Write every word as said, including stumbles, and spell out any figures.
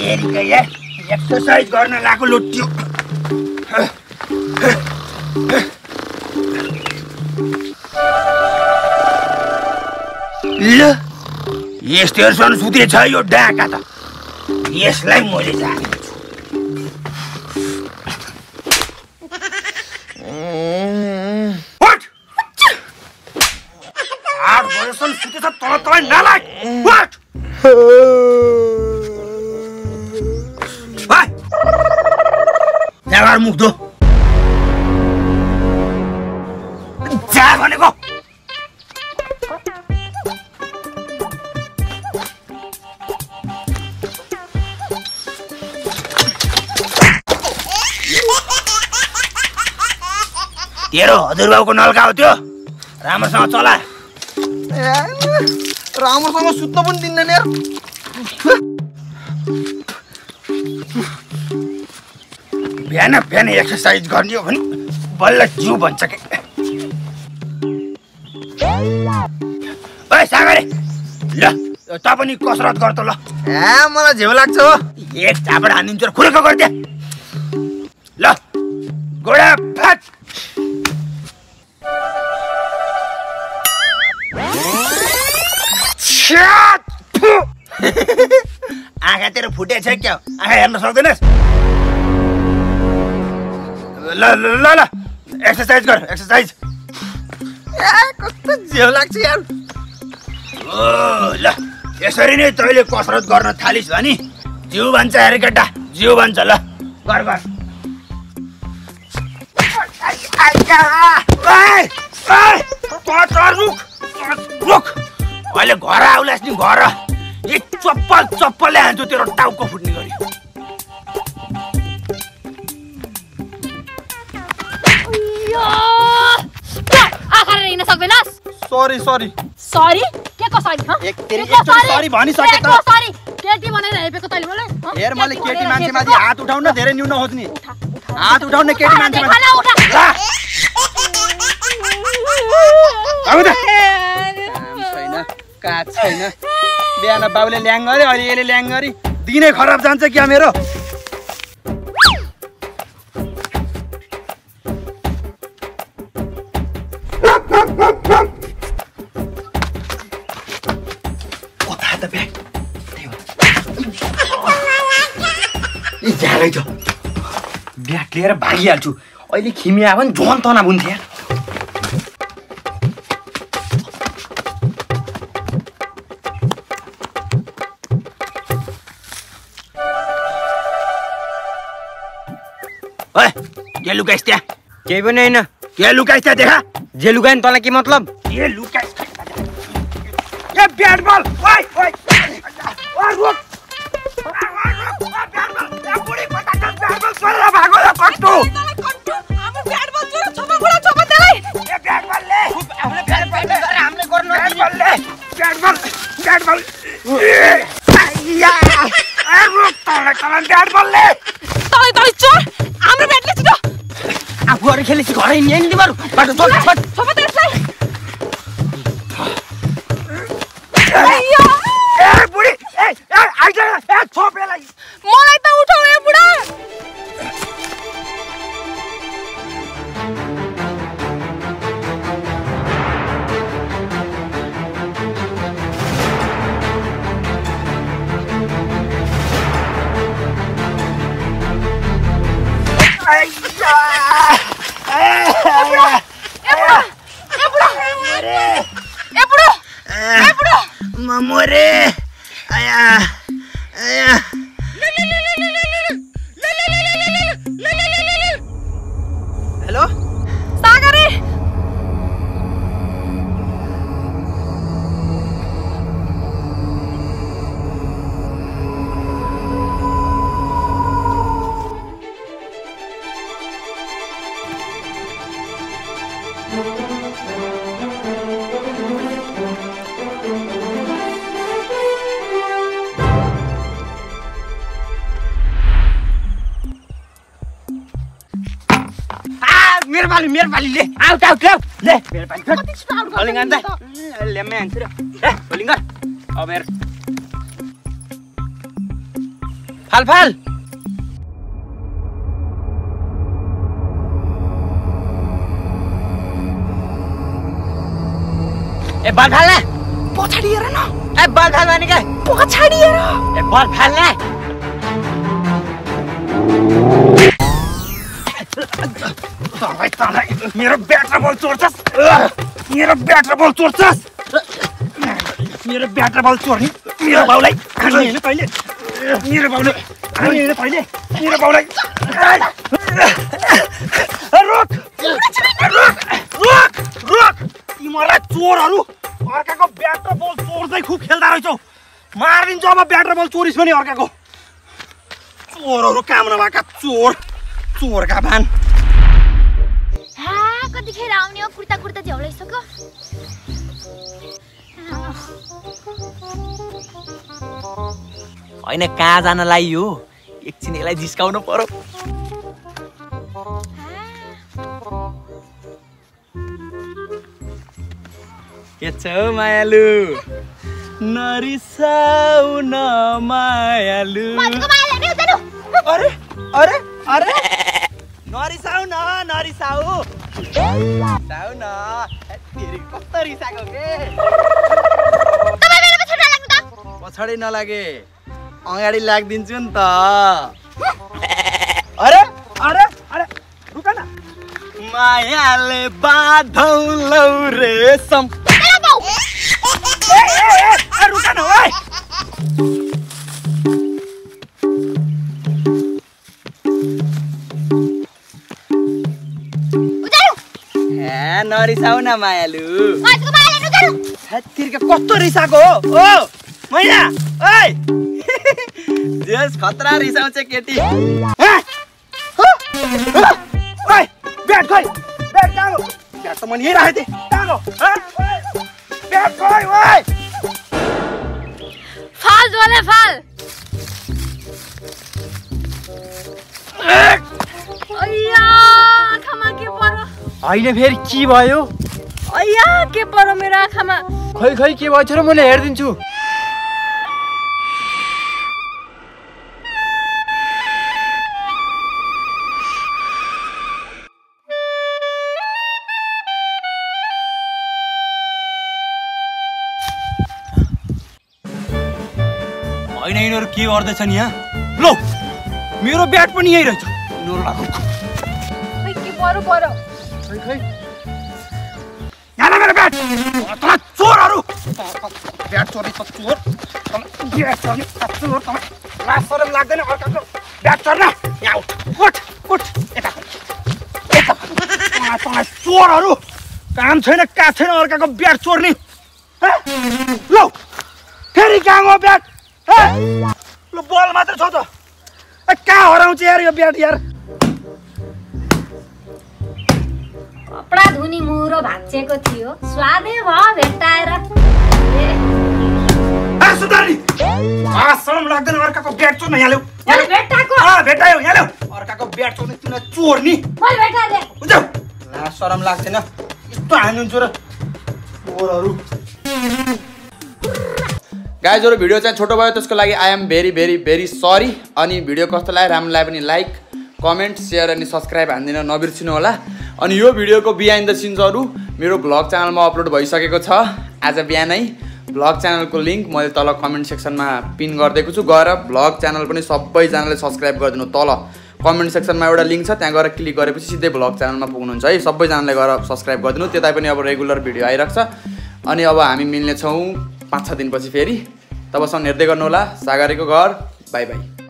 तेरिका यार एक्सरसाइज गर्न लागो लुट्यो ल यस्तोसँग सुतेछ यो डाका त यसलाई मैले जानेछु आठ बजेसम्म सुतेछ तल तल नालायक व्हाट हाय जागार मुख दो जा भनेको तेरो हजुरबाउको नल्का हो त्यो राम्रोसँग चला राम्रोसँग सुत्न पनि दिन्दैन यार बिहान बिहान एक्सरसाइज गर्ने हो भने बल्ल जिउ भन्छ के ओए सागरे ल त पनि कसरत गर त ल ए मलाई झेउ लाग्छ हो एक झापड हानिन्छ खुलेको गर्दे ल गोडा फाट आँखा तेरो फुटेछ क्या आँखा हेर्न सक्दैनस् ल ल ल ल एक्सरसाइज गर एक्सरसाइज कस्तो झेउ लाग्छ यार ओ ल यसरी नै तैँले कसरत गर्न थालिस् भने जिउ भन्छ अरे केटा जिउ भन्छ ल गर गर रुख अहिले घर आउलास् नि घर यी चप्पल चप्पलले हान्छु तेरो टाउको फुट्ने गरी सरी सरी सरी के को सरी ह एक तेरी एकचोटी सरी भनिसके त सरी केटी भनेर हेपेको तैले बोले हेर मैले केटी मान्छे माथि हात उठाउन धेरै न्यून खोज्ने हात उठाउन केटी मान्छे माथि छैन काट छैन बिहान बाबुले ल्याङ गरे अहिले यसले ल्याङ गरी दिनै खराब जान्छ क्या मेरो ब्याग लिएर भागिहाल्छु अहिले खिमिया पनि झोन तना बुन्थे यार ओए के लुकाइस् त्यहाँ केही पनि होइन के लुकाइस् त्यहाँ देखा जे लुकायो नि तँलाई के मतलब के लुकाइस् ए ब्याट बल ओइ ओइ ओ रुक आफूहरू खेलेपछि घरै नि तिमीहरू बाटो चल छट छोप त्यसलाई ए बुढी ए ए आइज ए छोप यसलाई मलाई त उठाउ ए बुढा मोरे आया आया हेलो सागरे मेरो पाली मेरो पाली ले आउट आउट ले मेरो पाली बलिङ आन्दा लेम्मे आन्छु र ए बलिङ गर अब हेर फाल फाल ए बल फाल न पछाडि हेर न ए बल फाल भनेको पछाडि हेर ए बल फाल न तँलाई तँलाई मेरो ब्याट र बल चोर्छस् मेरो ब्याट र बल चोर्छस् मेरो ब्याट र बल चोर्ने मेरो बाउलाई हान्ने होइन तैँले मेरो बाउलाई हान्ने होइन तैँले मेरो बाउलाई रोक रोक रोक रोक तिमीहरूलाई चोरहरू अर्काको ब्याट र बल चोर्दै खुब खेल्दा रहेछौ मारिदिन्छु अब ब्याट र बल चोरिस् भने अर्काको चोरहरू काम नभएका चोर चोरका भान कतिखेर आउने हो कुर्ता कुर्ता झ्याउलाइसक्यो होइन कहाँ जानलाई हो एकछिन यसलाई जिस्काउनु पर्यो के छ मायालु नरिसाउ न मायालु अरे अरे अरे नरिसाउ न नरिसाउ साउ न तेरी कस्तो रिसाको के पछाडि नलागे अगाडि लाग्दिन्छु नि त अरे अरे अरे रुक न मायाले बाधौ लौ रेशम ए ए रुक न ओइ नरिसाउ न मायालु तिर्का कस्तो रिसाको हो ओ मैना ओइ देश खतरा रिसाउँछ केटी ओइ ब्याट खोइ ब्याट कहाँ हो ब्याट त मैले यही राखेको थिएँ कहाँ हो ब्याट खोइ ओइ फाल जोले फाल अय्या आँखामा के पर्यो होइन फेरि के भयो अय्या के पर्यो मेरो आँखामा खै खै के भयो र मैले हेरिदिन्छु होइन यिनीहरू के गर्दैछन् यहाँ लो मेरो ब्याट पनि यही रहेछ यिनीहरूलाई खै के पर्यो पर्यो खै खै यहाँ मेरो ब्याट तँलाई चोरहरू ब्याट चोर्ने त चोर ब्याट चोर्ने चोर तँलाई लास सरम लाग्दैन अर्काको ब्याट चोर्न यहाँ उठ उठ उठ यता यता तँलाई चोरहरू काम छैन काठ छैन अर्काको ब्याट चोर्ने लो फेरि कहाँ हो ब्याट लो बल मात्र छ त कहाँ हराउँछ यार यो ब्याट यार कपडा धुनी मुरो भाँचेको थियो स्वादै भयो भेट्टाएर सुधार्नी शरम लाग्दैन अर्काको ब्याट चोर्न यहाँ ल्याऊ भेट्टाको भेटायो यहाँ ल्याऊ अर्काको ब्याट चोर्ने तिमीलाई चोर्नी मैले भेटाए हुन्छ शरम लाग्दैन यस्तो हानिदिन्छु र चोरहरू गाइजहरु भिडियो चाहिँ छोटो भयो त्यसको लागि I am very very very sorry अनि भिडियो कस्तो लाग्यो राम्रो लाग्यो भने लाइक कमेन्ट सेयर अनि सब्स्क्राइब हान्दिन नबिर्सिनु होला अनि यो भिडियोको बिहाइन्ड द सिन्सहरु मेरो ब्लग च्यानलमा अपलोड भइसकेको छ आज बिहानै ब्लग च्यानलको लिंक मैले तल कमेन्ट सेक्सनमा पिन गरिदिएको छु गएर ब्लग च्यानल पनि सबैजनाले सब्स्क्राइब गरिदिनु तल कमेन्ट सेक्सनमा एउटा लिंक छ त्यहाँ गएर क्लिक गरेपछि सिधै ब्लग च्यानलमा पुग्नुहुन्छ है सबैजनाले गएर सब्स्क्राइब गरिदिनु त्यतै पनि अब रेगुलर भिडियो आइराख्छ अनि अब हामी मिल्ने छौं पाँच छ दिनपछि फेरि तबसम्म हेर्दै गर्नु होला सागरेको घर बाइ बाइ